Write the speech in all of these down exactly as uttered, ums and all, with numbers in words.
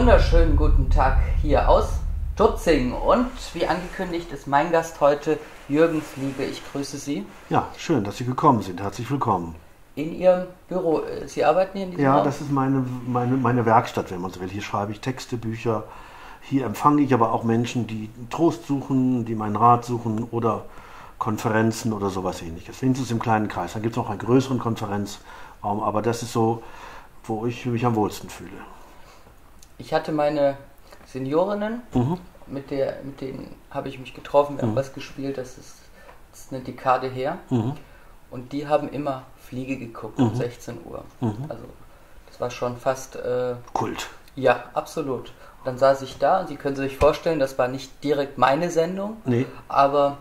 wunderschönen guten Tag hier aus Tutzing und wie angekündigt ist mein Gast heute Jürgen Fliege. Ich grüße Sie. Ja, schön, dass Sie gekommen sind. Herzlich willkommen. In Ihrem Büro. Sie arbeiten hier in diesem Ja, Raum? das ist meine, meine, meine Werkstatt, wenn man so will. Hier schreibe ich Texte, Bücher. Hier empfange ich aber auch Menschen, die Trost suchen, die meinen Rat suchen oder Konferenzen oder sowas ähnliches. Wenigstens im kleinen Kreis. Dann gibt es noch einen größeren Konferenzraum, aber das ist so, wo ich mich am wohlsten fühle. Ich hatte meine Seniorinnen, mhm. mit, der, mit denen habe ich mich getroffen, wir mhm. haben was gespielt, das ist, das ist eine Dekade her. Mhm. Und die haben immer Fliege geguckt mhm. um sechzehn Uhr. Mhm. Also das war schon fast... Äh, Kult. Ja, absolut. Und dann saß ich da und Sie können sich vorstellen, das war nicht direkt meine Sendung, nee. aber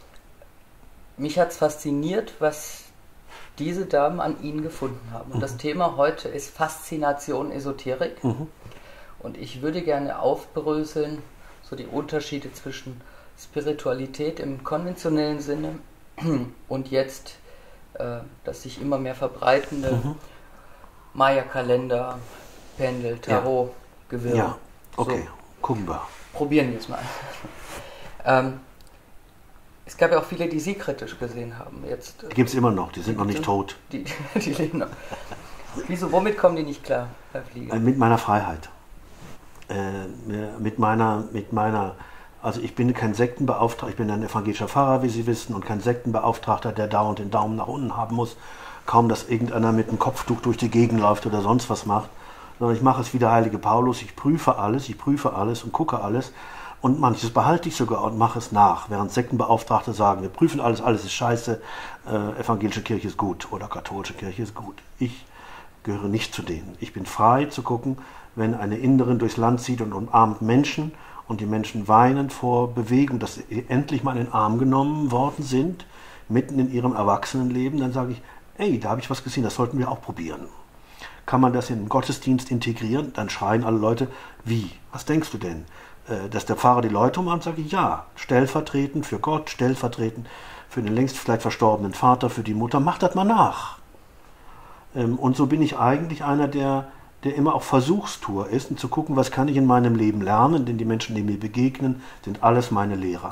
mich hat es fasziniert, was diese Damen an Ihnen gefunden haben. Und mhm. das Thema heute ist Faszination Esoterik. Mhm. Und ich würde gerne aufbröseln, so die Unterschiede zwischen Spiritualität im konventionellen Sinne und jetzt äh, das sich immer mehr verbreitende mhm. Maya-Kalender, Pendel, Tarot, ja. Gewirr. Ja, okay, so. Gucken wir. Probieren wir es mal. ähm, es gab ja auch viele, die Sie kritisch gesehen haben. Jetzt, die gibt es immer noch, die sind die noch nicht tot. Die, die leben noch. Wieso, womit kommen die nicht klar, Herr Fliege? Mit meiner Freiheit. Äh, mit meiner, mit meiner, also ich bin kein Sektenbeauftragter, ich bin ein evangelischer Pfarrer, wie Sie wissen, und kein Sektenbeauftragter, der dauernd den Daumen nach unten haben muss. Kaum, dass irgendeiner mit einem Kopftuch durch die Gegend läuft oder sonst was macht. Sondern ich mache es wie der heilige Paulus, ich prüfe alles, ich prüfe alles und gucke alles. Und manches behalte ich sogar und mache es nach. Während Sektenbeauftragte sagen, wir prüfen alles, alles ist scheiße, äh, evangelische Kirche ist gut oder katholische Kirche ist gut. Ich gehöre nicht zu denen. Ich bin frei zu gucken, wenn eine Inderin durchs Land zieht und umarmt Menschen und die Menschen weinen vor Bewegung, dass sie endlich mal in den Arm genommen worden sind, mitten in ihrem Erwachsenenleben, dann sage ich, ey, da habe ich was gesehen, das sollten wir auch probieren. Kann man das in den Gottesdienst integrieren? Dann schreien alle Leute, wie? Was denkst du denn? Dass der Pfarrer die Leute umarmt, sage ich, ja, stellvertretend für Gott, stellvertretend für den längst vielleicht verstorbenen Vater, für die Mutter, mach das mal nach. Und so bin ich eigentlich einer, der, der immer auf Versuchstour ist, und zu gucken, was kann ich in meinem Leben lernen, denn die Menschen, die mir begegnen, sind alles meine Lehrer.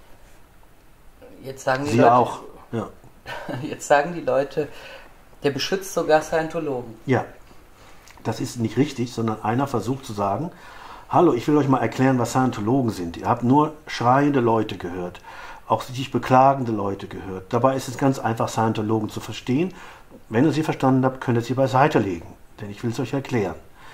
Jetzt sagen die Sie Leute, auch, ja. Jetzt sagen die Leute, der beschützt sogar Scientologen. Ja, das ist nicht richtig, sondern einer versucht zu sagen, hallo, ich will euch mal erklären, was Scientologen sind. Ihr habt nur schreiende Leute gehört, auch sich beklagende Leute gehört. Dabei ist es ganz einfach, Scientologen zu verstehen. Wenn ihr sie verstanden habt, könnt ihr sie beiseite legen, denn ich will es euch erklären.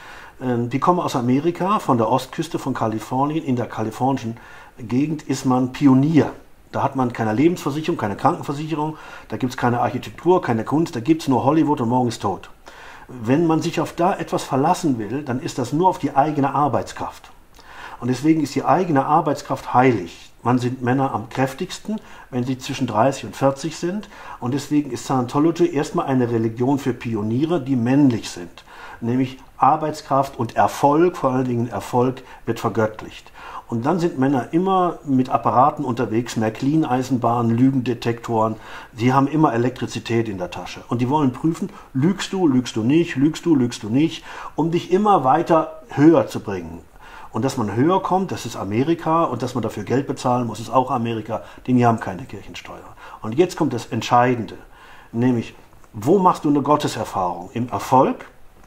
Die kommen aus Amerika, von der Ostküste von Kalifornien. In der kalifornischen Gegend ist man Pionier. Da hat man keine Lebensversicherung, keine Krankenversicherung, da gibt es keine Architektur, keine Kunst, da gibt es nur Hollywood und morgen ist tot. Wenn man sich auf da etwas verlassen will, dann ist das nur auf die eigene Arbeitskraft. Und deswegen ist die eigene Arbeitskraft heilig. Man sind Männer am kräftigsten, wenn sie zwischen dreißig und vierzig sind. Und deswegen ist Scientology erstmal eine Religion für Pioniere, die männlich sind. Nämlich Arbeitskraft und Erfolg, vor allen Dingen Erfolg, wird vergöttlicht. Und dann sind Männer immer mit Apparaten unterwegs, Märklin-Eisenbahnen, Lügendetektoren. Sie haben immer Elektrizität in der Tasche. Und die wollen prüfen, lügst du, lügst du nicht, lügst du, lügst du nicht, um dich immer weiter höher zu bringen. Und dass man höher kommt, das ist Amerika. Und dass man dafür Geld bezahlen muss, ist auch Amerika. Denn die haben keine Kirchensteuer. Und jetzt kommt das Entscheidende. Nämlich, wo machst du eine Gotteserfahrung? Im Erfolg,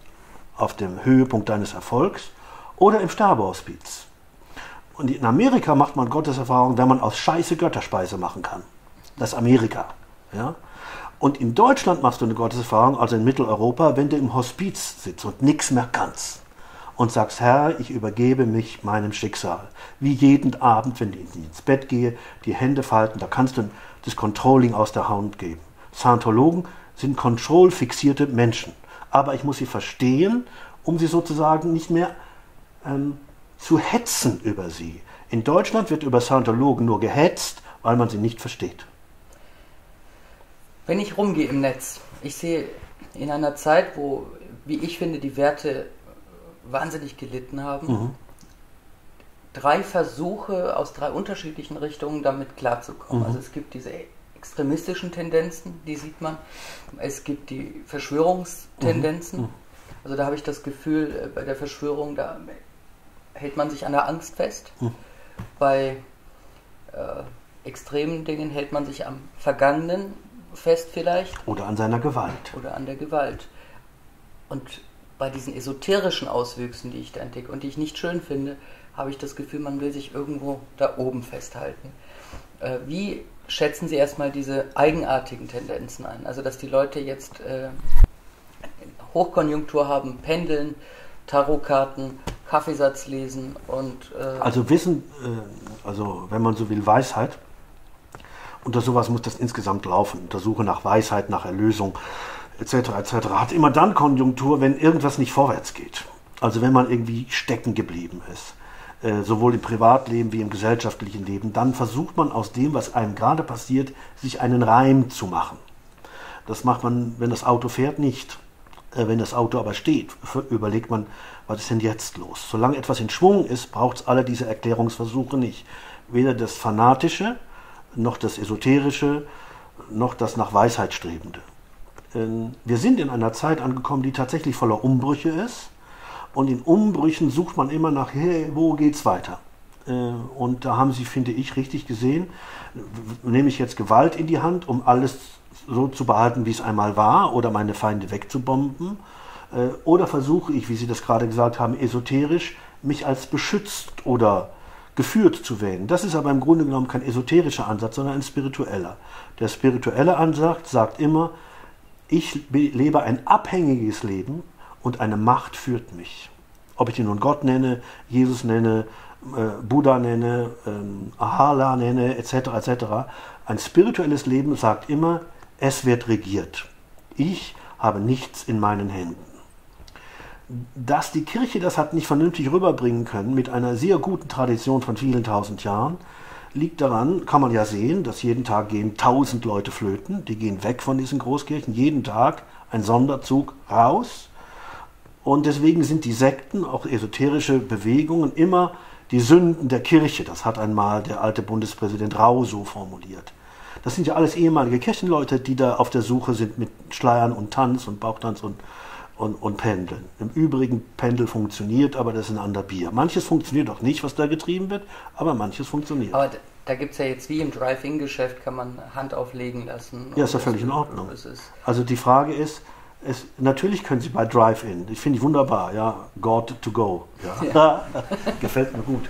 auf dem Höhepunkt deines Erfolgs oder im Sterbehospiz? Und in Amerika macht man Gotteserfahrung, wenn man aus Scheiße Götterspeise machen kann. Das ist Amerika. Ja? Und in Deutschland machst du eine Gotteserfahrung, also in Mitteleuropa, wenn du im Hospiz sitzt und nichts mehr kannst. Und sagst, Herr, ich übergebe mich meinem Schicksal. Wie jeden Abend, wenn ich ins Bett gehe, die Hände falten, da kannst du das Controlling aus der Hand geben. Scientologen sind kontrollfixierte Menschen. Aber ich muss sie verstehen, um sie sozusagen nicht mehr ähm, zu hetzen über sie. In Deutschland wird über Scientologen nur gehetzt, weil man sie nicht versteht. Wenn ich rumgehe im Netz, ich sehe in einer Zeit, wo, wie ich finde, die Werte wahnsinnig gelitten haben, mhm. drei Versuche aus drei unterschiedlichen Richtungen damit klarzukommen. Mhm. Also es gibt diese extremistischen Tendenzen, die sieht man. Es gibt die Verschwörungstendenzen. Mhm. Also da habe ich das Gefühl, bei der Verschwörung, da hält man sich an der Angst fest. Hm. Bei äh, extremen Dingen hält man sich am Vergangenen fest vielleicht. Oder an seiner Gewalt. Oder an der Gewalt. Und bei diesen esoterischen Auswüchsen, die ich da entdecke und die ich nicht schön finde, habe ich das Gefühl, man will sich irgendwo da oben festhalten. Äh, wie schätzen Sie erstmal diese eigenartigen Tendenzen ein? Also, dass die Leute jetzt äh, Hochkonjunktur haben, pendeln, Tarotkarten, Kaffeesatz lesen und... Äh also Wissen, äh, also wenn man so will, Weisheit. Unter sowas muss das insgesamt laufen. Untersuche nach Weisheit, nach Erlösung, et cetera et cetera. Hat immer dann Konjunktur, wenn irgendwas nicht vorwärts geht. Also wenn man irgendwie stecken geblieben ist. Äh, sowohl im Privatleben wie im gesellschaftlichen Leben. Dann versucht man aus dem, was einem gerade passiert, sich einen Reim zu machen. Das macht man, wenn das Auto fährt, nicht. Äh, wenn das Auto aber steht, überlegt man, was ist denn jetzt los? Solange etwas in Schwung ist, braucht es alle diese Erklärungsversuche nicht. Weder das Fanatische, noch das Esoterische, noch das nach Weisheit Strebende. Wir sind in einer Zeit angekommen, die tatsächlich voller Umbrüche ist. Und in Umbrüchen sucht man immer nach, hey, wo geht's weiter? Und da haben Sie, finde ich, richtig gesehen, nehme ich jetzt Gewalt in die Hand, um alles so zu behalten, wie es einmal war, oder meine Feinde wegzubomben? Oder versuche ich, wie Sie das gerade gesagt haben, esoterisch, mich als beschützt oder geführt zu wählen. Das ist aber im Grunde genommen kein esoterischer Ansatz, sondern ein spiritueller. Der spirituelle Ansatz sagt immer, ich lebe ein abhängiges Leben und eine Macht führt mich. Ob ich ihn nun Gott nenne, Jesus nenne, äh, Buddha nenne, ähm, Allah nenne, et cetera et cetera. Ein spirituelles Leben sagt immer, es wird regiert. Ich habe nichts in meinen Händen. Dass die Kirche das hat nicht vernünftig rüberbringen können, mit einer sehr guten Tradition von vielen tausend Jahren, liegt daran, kann man ja sehen, dass jeden Tag gehen tausend Leute flöten, die gehen weg von diesen Großkirchen, jeden Tag ein Sonderzug raus. Und deswegen sind die Sekten, auch esoterische Bewegungen, immer die Sünden der Kirche. Das hat einmal der alte Bundespräsident Rau so formuliert. Das sind ja alles ehemalige Kirchenleute, die da auf der Suche sind mit Schleiern und Tanz und Bauchtanz und Und, und Pendeln. Im Übrigen, Pendel funktioniert, aber das ist ein anderer Bier. Manches funktioniert auch nicht, was da getrieben wird, aber manches funktioniert. Aber da, da gibt es ja jetzt wie im Drive-In-Geschäft, kann man Hand auflegen lassen. Ja, ist ja völlig in Ordnung. Also die Frage ist, es, natürlich können Sie bei Drive-In, das finde ich wunderbar, ja, God to go. Ja. Ja. Gefällt mir gut.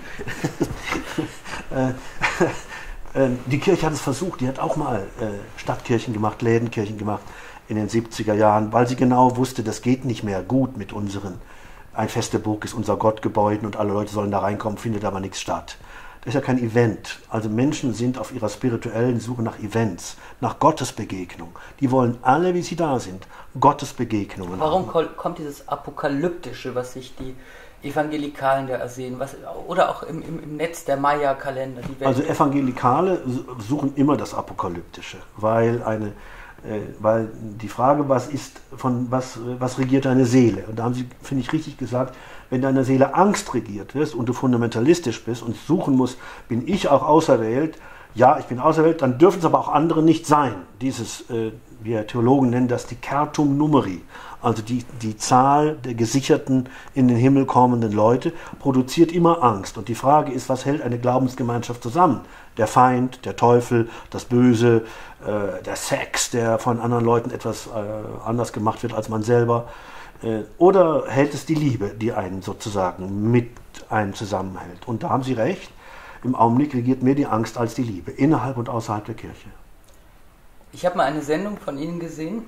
Die Kirche hat es versucht, die hat auch mal Stadtkirchen gemacht, Lädenkirchen gemacht, in den siebziger Jahren, weil sie genau wusste, das geht nicht mehr gut mit unseren, ein feste Burg ist unser Gottgebäude und alle Leute sollen da reinkommen, findet aber nichts statt. Das ist ja kein Event. Also Menschen sind auf ihrer spirituellen Suche nach Events, nach Gottesbegegnung. Die wollen alle, wie sie da sind, Gottesbegegnungen Warum haben. kommt dieses Apokalyptische, was sich die Evangelikalen da ersehen, was, oder auch im, im, im Netz der Maya-Kalender? Die Welt. Also Evangelikale suchen immer das Apokalyptische, weil eine Weil die Frage, was ist von was, was regiert deine Seele? Und da haben Sie, finde ich, richtig gesagt, wenn deine Seele Angst regiert ist und du fundamentalistisch bist und suchen musst, bin ich auch auserwählt? Ja, ich bin auserwählt, dann dürfen es aber auch andere nicht sein. Dieses, äh, wir Theologen nennen das die Certum Numeri, also die, die Zahl der gesicherten, in den Himmel kommenden Leute, produziert immer Angst. Und die Frage ist, was hält eine Glaubensgemeinschaft zusammen? Der Feind, der Teufel, das Böse, äh, der Sex, der von anderen Leuten etwas äh, anders gemacht wird als man selber. Äh, oder hält es die Liebe, die einen sozusagen mit einem zusammenhält? Und da haben Sie recht, im Augenblick regiert mehr die Angst als die Liebe, innerhalb und außerhalb der Kirche. Ich habe mal eine Sendung von Ihnen gesehen,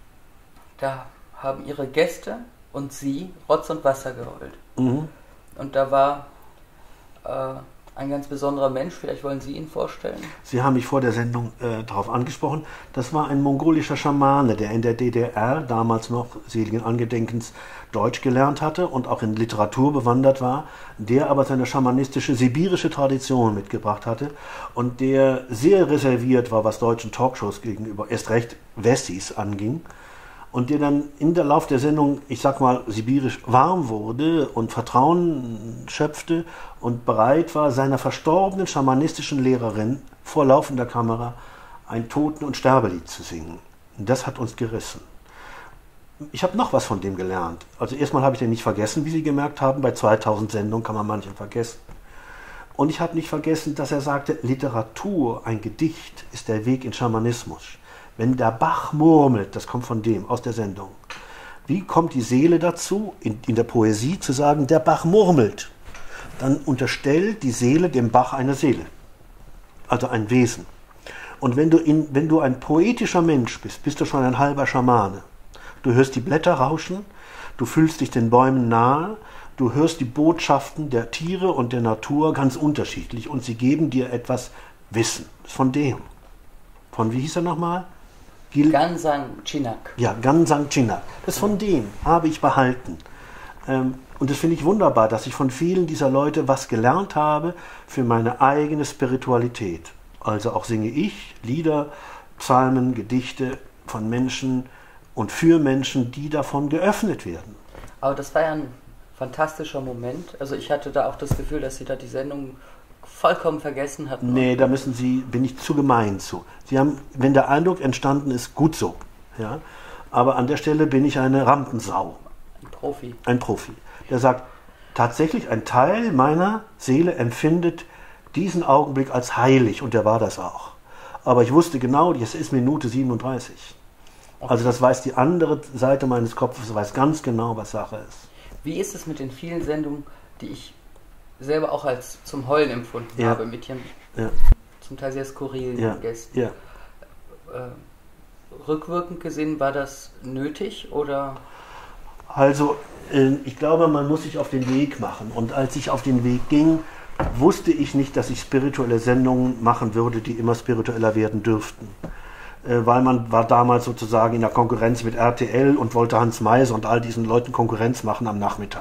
da haben Ihre Gäste und Sie Rotz und Wasser geheult. Mhm. Und da war äh, ein ganz besonderer Mensch, vielleicht wollen Sie ihn vorstellen? Sie haben mich vor der Sendung äh, darauf angesprochen. Das war ein mongolischer Schamane, der in der D D R, damals noch seligen Angedenkens, Deutsch gelernt hatte und auch in Literatur bewandert war, der aber seine schamanistische sibirische Tradition mitgebracht hatte und der sehr reserviert war, was deutschen Talkshows gegenüber, erst recht Wessis anging. Und der dann in der Lauf der Sendung, ich sag mal, sibirisch warm wurde und Vertrauen schöpfte und bereit war, seiner verstorbenen schamanistischen Lehrerin vor laufender Kamera ein Toten- und Sterbelied zu singen. Und das hat uns gerissen. ich habe noch was von dem gelernt. Also erstmal habe ich den nicht vergessen, wie Sie gemerkt haben. Bei zweitausend Sendungen kann man manchen vergessen. Und ich habe nicht vergessen, dass er sagte, Literatur, ein Gedicht, ist der Weg in Schamanismus. Wenn der Bach murmelt, das kommt von dem, aus der Sendung. Wie kommt die Seele dazu, in, in der Poesie zu sagen, der Bach murmelt? Dann unterstellt die Seele dem Bach eine Seele, also ein Wesen. Und wenn du, in, wenn du ein poetischer Mensch bist, bist du schon ein halber Schamane. Du hörst die Blätter rauschen, du fühlst dich den Bäumen nahe, du hörst die Botschaften der Tiere und der Natur ganz unterschiedlich und sie geben dir etwas Wissen. Das ist von dem. Von, wie hieß er nochmal? Gil Gansang Chinak. Ja, Gansang Chinak. Das ist von dem, habe ich behalten. Ähm, und das finde ich wunderbar, dass ich von vielen dieser Leute was gelernt habe für meine eigene Spiritualität. Also auch singe ich Lieder, Psalmen, Gedichte von Menschen und für Menschen, die davon geöffnet werden. Aber das war ja ein fantastischer Moment. Also ich hatte da auch das Gefühl, dass Sie da die Sendung vollkommen vergessen hatten. Nee, da müssen Sie, bin ich zu gemein zu. Sie haben, wenn der Eindruck entstanden ist, gut so. Ja? Aber an der Stelle bin ich eine Rampensau. Ein Profi. Ein Profi. Der sagt, tatsächlich ein Teil meiner Seele empfindet diesen Augenblick als heilig und der war das auch. Aber ich wusste genau, es ist Minute siebenunddreißig. Okay. Also das weiß die andere Seite meines Kopfes, weiß ganz genau, was Sache ist. Wie ist es mit den vielen Sendungen, die ich selber auch als zum Heulen empfunden ja. habe, mit Ihren ja. zum Teil sehr skurrilen ja. Gästen? Ja. Äh, rückwirkend gesehen, war das nötig oder? Also, äh, ich glaube, man muss sich auf den Weg machen. Und als ich auf den Weg ging, wusste ich nicht, dass ich spirituelle Sendungen machen würde, die immer spiritueller werden dürften. Äh, weil man war damals sozusagen in der Konkurrenz mit R T L und wollte Hans Meiser und all diesen Leuten Konkurrenz machen am Nachmittag.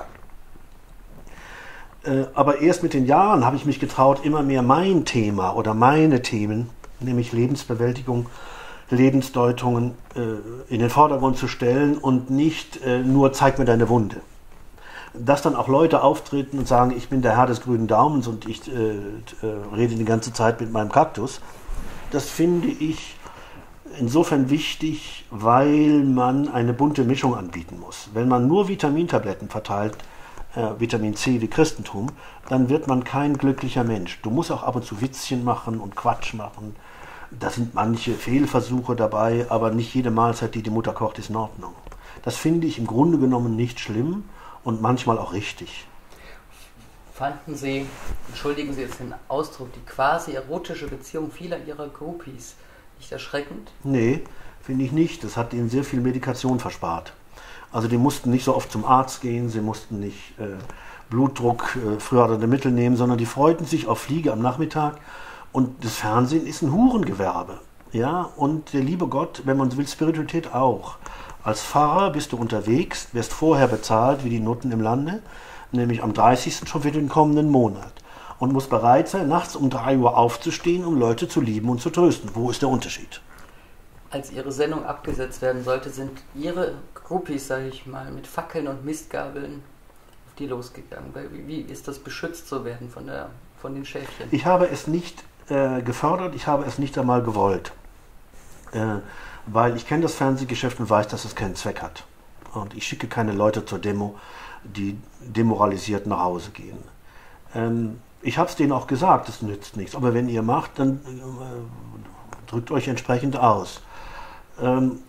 Äh, aber erst mit den Jahren habe ich mich getraut, immer mehr mein Thema oder meine Themen, nämlich Lebensbewältigung, Lebensdeutungen, äh, in den Vordergrund zu stellen und nicht äh, nur zeig mir deine Wunde. Dass dann auch Leute auftreten und sagen, ich bin der Herr des grünen Daumens und ich äh, äh, rede die ganze Zeit mit meinem Kaktus, das finde ich insofern wichtig, weil man eine bunte Mischung anbieten muss. Wenn man nur Vitamintabletten verteilt, äh, Vitamin C wie Christentum, dann wird man kein glücklicher Mensch. Du musst auch ab und zu Witzchen machen und Quatsch machen. Da sind manche Fehlversuche dabei, aber nicht jede Mahlzeit, die die Mutter kocht, ist in Ordnung. Das finde ich im Grunde genommen nicht schlimm und manchmal auch richtig. Fanden Sie, entschuldigen Sie jetzt den Ausdruck, die quasi erotische Beziehung vieler Ihrer Groupies nicht erschreckend? Nee, finde ich nicht. Das hat ihnen sehr viel Medikation verspart. Also die mussten nicht so oft zum Arzt gehen, sie mussten nicht äh, Blutdruck, äh, frühere Mittel nehmen, sondern die freuten sich auf Fliege am Nachmittag. Und das Fernsehen ist ein Hurengewerbe. Ja? Und der liebe Gott, wenn man will, Spiritualität auch. Als Pfarrer bist du unterwegs, wirst vorher bezahlt wie die Nutten im Lande, nämlich am dreißigsten schon für den kommenden Monat. Und muss bereit sein, nachts um drei Uhr aufzustehen, um Leute zu lieben und zu trösten. Wo ist der Unterschied? Als Ihre Sendung abgesetzt werden sollte, sind Ihre Groupies, sage ich mal, mit Fackeln und Mistgabeln auf die losgegangen. Wie ist das, beschützt zu werden von, der, von den Schäfchen? Ich habe es nicht äh, gefördert, ich habe es nicht einmal gewollt. Äh, weil ich kenne das Fernsehgeschäft und weiß, dass es keinen Zweck hat. Und ich schicke keine Leute zur Demo, die demoralisiert nach Hause gehen. Ähm, Ich habe es denen auch gesagt, das nützt nichts. Aber wenn ihr macht, dann äh, drückt euch entsprechend aus. Ähm,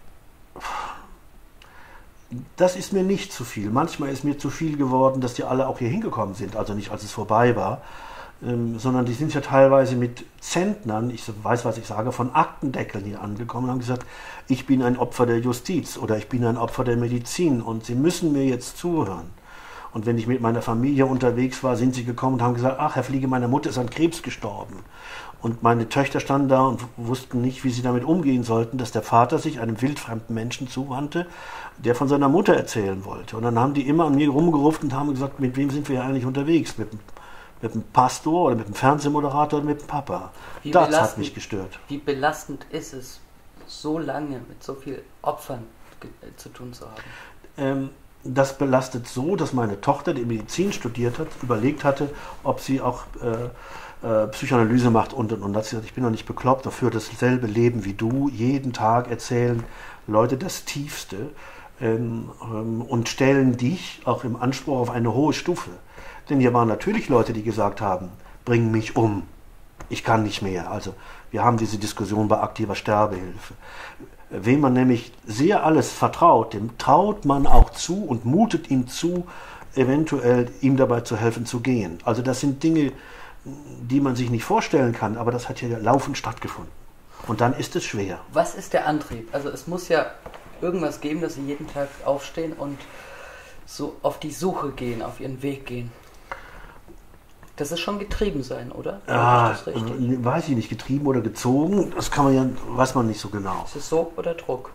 das ist mir nicht zu viel. Manchmal ist mir zu viel geworden, dass die alle auch hier hingekommen sind. Also nicht, als es vorbei war. Ähm, sondern die sind ja teilweise mit Zentnern, ich weiß, was ich sage, von Aktendeckeln hier angekommen und haben gesagt, ich bin ein Opfer der Justiz oder ich bin ein Opfer der Medizin und sie müssen mir jetzt zuhören. Und wenn ich mit meiner Familie unterwegs war, sind sie gekommen und haben gesagt, ach, Herr Fliege, meine Mutter ist an Krebs gestorben. Und meine Töchter standen da und wussten nicht, wie sie damit umgehen sollten, dass der Vater sich einem wildfremden Menschen zuwandte, der von seiner Mutter erzählen wollte. Und dann haben die immer an mir rumgerufen und haben gesagt, mit wem sind wir hier eigentlich unterwegs? Mit dem, mit dem Pastor oder mit dem Fernsehmoderator oder mit dem Papa? Wie das hat mich gestört. Wie belastend ist es, so lange mit so viel Opfern zu tun zu haben? Ähm, Das belastet so, dass meine Tochter, die Medizin studiert hat, überlegt hatte, ob sie auch äh, äh, Psychoanalyse macht und und und. Da hat sie gesagt, ich bin doch nicht bekloppt, dafür dasselbe Leben wie du, jeden Tag erzählen Leute das Tiefste. ähm, ähm, und stellen dich auch im Anspruch auf eine hohe Stufe. Denn hier waren natürlich Leute, die gesagt haben, bring mich um, ich kann nicht mehr. Also wir haben diese Diskussion bei aktiver Sterbehilfe. Wem man nämlich sehr alles vertraut, dem traut man auch zu und mutet ihm zu, eventuell ihm dabei zu helfen zu gehen. Also das sind Dinge, die man sich nicht vorstellen kann, aber das hat ja laufend stattgefunden. Und dann ist es schwer. Was ist der Antrieb? Also es muss ja irgendwas geben, dass Sie jeden Tag aufstehen und so auf die Suche gehen, auf Ihren Weg gehen. Das ist schon getrieben sein, oder? Ah, ist das richtig? Weiß ich nicht, getrieben oder gezogen, das kann man ja, weiß man nicht so genau. Ist es Sog oder Druck?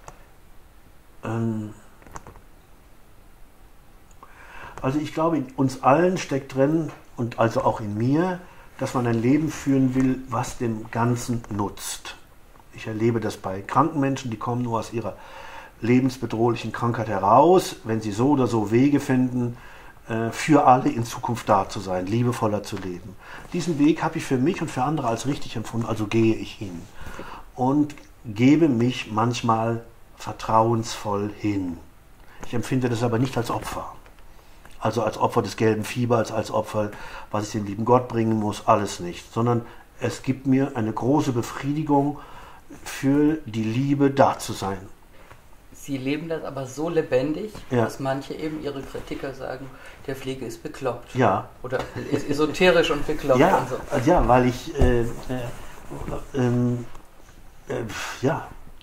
Ähm, also ich glaube, in uns allen steckt drin, und also auch in mir, dass man ein Leben führen will, was dem Ganzen nutzt. Ich erlebe das bei kranken Menschen, die kommen nur aus ihrer lebensbedrohlichen Krankheit heraus, wenn sie so oder so Wege finden, für alle in Zukunft da zu sein, liebevoller zu leben. Diesen Weg habe ich für mich und für andere als richtig empfunden, also gehe ich ihn und gebe mich manchmal vertrauensvoll hin. Ich empfinde das aber nicht als Opfer, also als Opfer des gelben Fiebers, als Opfer, was ich den lieben Gott bringen muss, alles nicht, sondern es gibt mir eine große Befriedigung, für die Liebe da zu sein. Sie leben das aber so lebendig, ja. dass manche eben ihre Kritiker sagen, der Pflege ist bekloppt. Ja. Oder ist esoterisch und bekloppt. Ja, und so. Ja, weil ich, äh, äh, ähm, äh, ja,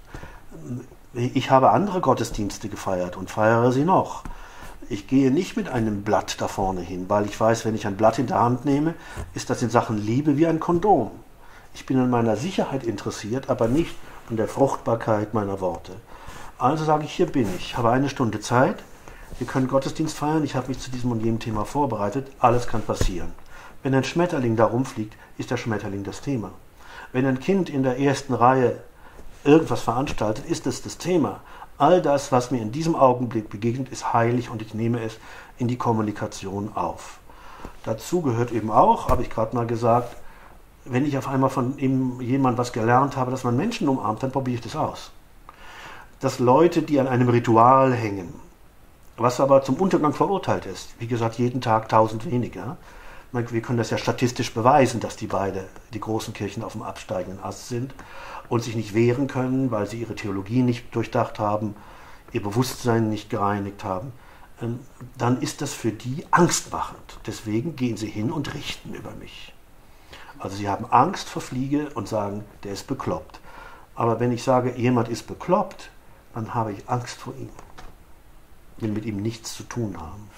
ich habe andere Gottesdienste gefeiert und feiere sie noch. Ich gehe nicht mit einem Blatt da vorne hin, weil ich weiß, wenn ich ein Blatt in der Hand nehme, ist das in Sachen Liebe wie ein Kondom. Ich bin an meiner Sicherheit interessiert, aber nicht an der Fruchtbarkeit meiner Worte. Also sage ich, hier bin ich, habe eine Stunde Zeit, wir können Gottesdienst feiern, ich habe mich zu diesem und jenem Thema vorbereitet, alles kann passieren. Wenn ein Schmetterling da rumfliegt, ist der Schmetterling das Thema. Wenn ein Kind in der ersten Reihe irgendwas veranstaltet, ist es das Thema. All das, was mir in diesem Augenblick begegnet, ist heilig und ich nehme es in die Kommunikation auf. Dazu gehört eben auch, habe ich gerade mal gesagt, wenn ich auf einmal von jemandem was gelernt habe, dass man Menschen umarmt, dann probiere ich das aus. Dass Leute, die an einem Ritual hängen, was aber zum Untergang verurteilt ist, wie gesagt, jeden Tag tausend weniger. Wir können das ja statistisch beweisen, dass die beide, die großen Kirchen, auf dem absteigenden Ast sind und sich nicht wehren können, weil sie ihre Theologie nicht durchdacht haben, ihr Bewusstsein nicht gereinigt haben. Dann ist das für die angstmachend. Deswegen gehen sie hin und richten über mich. Also sie haben Angst vor Fliege und sagen, der ist bekloppt. Aber wenn ich sage, jemand ist bekloppt, dann habe ich Angst vor ihm. Will mit ihm nichts zu tun haben.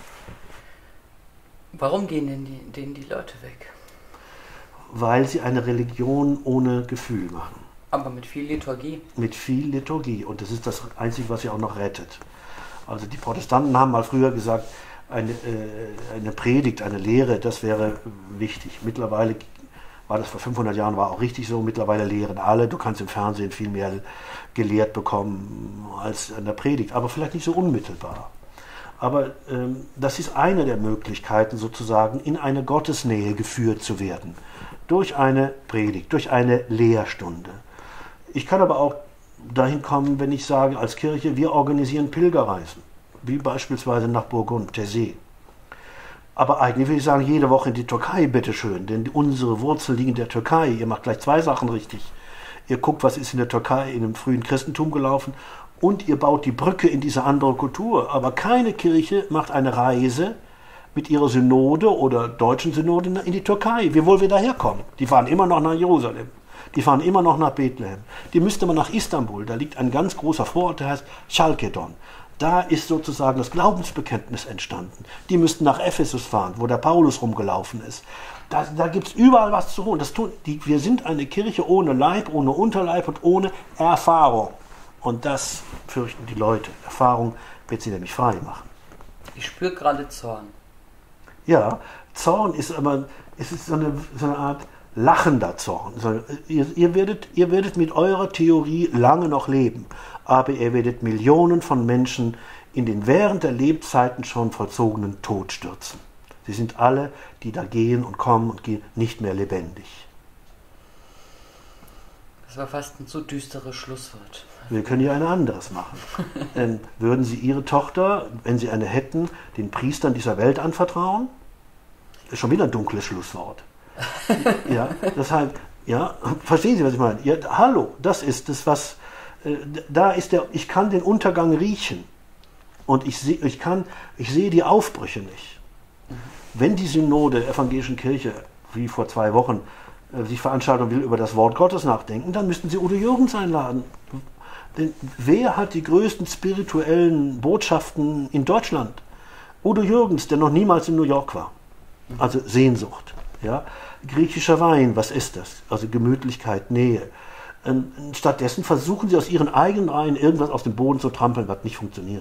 Warum gehen denn die, denen die Leute weg? Weil sie eine Religion ohne Gefühl machen. Aber mit viel Liturgie. Mit viel Liturgie. Und das ist das Einzige, was sie auch noch rettet. Also die Protestanten haben mal früher gesagt, eine, äh, eine Predigt, eine Lehre, das wäre wichtig. Mittlerweile war das vor fünfhundert Jahren war auch richtig so. Mittlerweile lehren alle. Du kannst im Fernsehen viel mehr gelehrt bekommen als an der Predigt. Aber vielleicht nicht so unmittelbar. Aber ähm, das ist eine der Möglichkeiten, sozusagen in eine Gottesnähe geführt zu werden. Durch eine Predigt, durch eine Lehrstunde. Ich kann aber auch dahin kommen, wenn ich sage, als Kirche, wir organisieren Pilgerreisen. Wie beispielsweise nach Burgund, der See. Aber eigentlich würde ich sagen, jede Woche in die Türkei, bitteschön. Denn unsere Wurzeln liegen in der Türkei. Ihr macht gleich zwei Sachen richtig. Ihr guckt, was ist in der Türkei in dem frühen Christentum gelaufen. Und ihr baut die Brücke in diese andere Kultur. Aber keine Kirche macht eine Reise mit ihrer Synode oder deutschen Synode in die Türkei. Wie wollen wir da herkommen? Die fahren immer noch nach Jerusalem. Die fahren immer noch nach Bethlehem. Die müsste man nach Istanbul. Da liegt ein ganz großer Vorort, der heißt Chalkedon. Da ist sozusagen das Glaubensbekenntnis entstanden. Die müssten nach Ephesus fahren, wo der Paulus rumgelaufen ist. Da, da gibt es überall was zu holen. Das tun, die, wir sind eine Kirche ohne Leib, ohne Unterleib und ohne Erfahrung. Und das fürchten die Leute. Erfahrung wird sie nämlich frei machen. Ich spüre gerade Zorn. Ja, Zorn ist aber es ist so eine, so eine Art lachender Zorn. So, ihr, ihr, werdet, ihr werdet mit eurer Theorie lange noch leben, aber ihr werdet Millionen von Menschen in den während der Lebzeiten schon vollzogenen Tod stürzen. Sie sind alle, die da gehen und kommen und gehen, nicht mehr lebendig. Das war fast ein zu düsteres Schlusswort. Wir können ja ein anderes machen. ähm, würden Sie Ihre Tochter, wenn Sie eine hätten, den Priestern dieser Welt anvertrauen? Ist schon wieder ein dunkles Schlusswort. Ja, deshalb, ja, verstehen Sie, was ich meine? Ja, hallo, das ist es, was, äh, da ist der, ich kann den Untergang riechen. Und ich, seh, ich, kann, ich sehe die Aufbrüche nicht. Wenn die Synode der evangelischen Kirche, wie vor zwei Wochen, äh, sich veranstalten und will über das Wort Gottes nachdenken, dann müssten sie Udo Jürgens einladen. Denn wer hat die größten spirituellen Botschaften in Deutschland? Udo Jürgens, der noch niemals in New York war. Also Sehnsucht. Ja? Griechischer Wein, was ist das? Also Gemütlichkeit, Nähe. Ähm, stattdessen versuchen sie aus ihren eigenen Reihen irgendwas auf den Boden zu trampeln, was nicht funktioniert.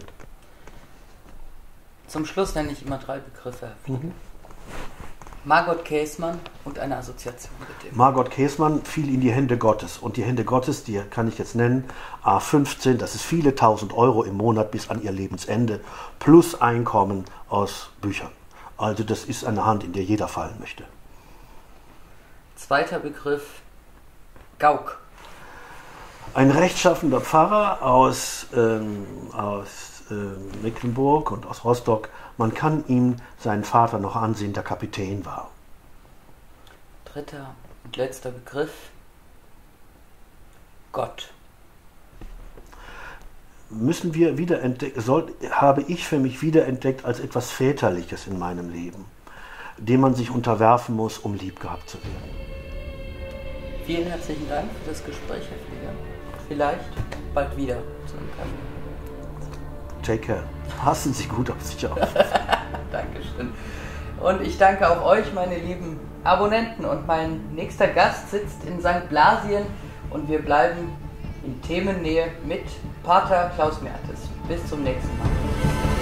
Zum Schluss nenne ich immer drei Begriffe. Mhm. Margot Käßmann und eine Assoziation bitte. Margot Käßmann fiel in die Hände Gottes. Und die Hände Gottes, die kann ich jetzt nennen, A fünfzehn, das ist viele tausend Euro im Monat bis an ihr Lebensende, plus Einkommen aus Büchern. Also das ist eine Hand, in der jeder fallen möchte. Zweiter Begriff, Gauck. Ein rechtschaffender Pfarrer aus, ähm, aus äh, Mecklenburg und aus Rostock. Man kann ihm seinen Vater noch ansehen, der Kapitän war. Dritter und letzter Begriff, Gott. Müssen wir wiederentdecken, soll, habe ich für mich wiederentdeckt als etwas Väterliches in meinem Leben, dem man sich unterwerfen muss, um lieb gehabt zu werden. Vielen herzlichen Dank für das Gespräch, Herr Flieger. Vielleicht bald wieder zu einem Kaffee. Take care. Passen Sie gut auf sich auf. Dankeschön. Und ich danke auch euch, meine lieben Abonnenten. Und mein nächster Gast sitzt in Sankt Blasien und wir bleiben in Themennähe mit Pater Klaus Mertes. Bis zum nächsten Mal.